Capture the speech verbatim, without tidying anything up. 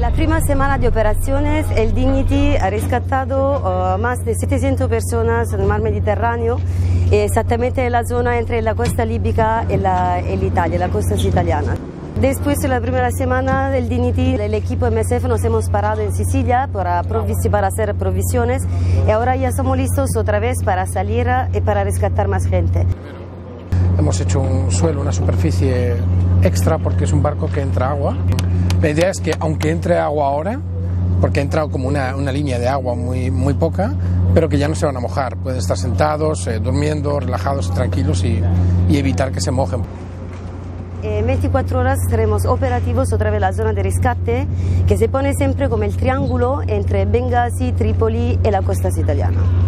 La primera semana de operaciones, el Dignity ha rescatado uh, más de setecientas personas en el mar Mediterráneo, exactamente en la zona entre la costa líbica y la, y Italia, la costa italiana. Después de la primera semana del Dignity, el equipo M S F nos hemos parado en Sicilia para, para hacer provisiones y ahora ya estamos listos otra vez para salir y para rescatar más gente. Hemos hecho un suelo, una superficie extra porque es un barco que entra agua. La idea es que aunque entre agua ahora, porque ha entrado como una, una línea de agua muy, muy poca, pero que ya no se van a mojar. Pueden estar sentados, eh, durmiendo, relajados, tranquilos y, y evitar que se mojen. En veinticuatro horas estaremos operativos otra vez en la zona de rescate, que se pone siempre como el triángulo entre Bengasi, Trípoli y la costa italiana.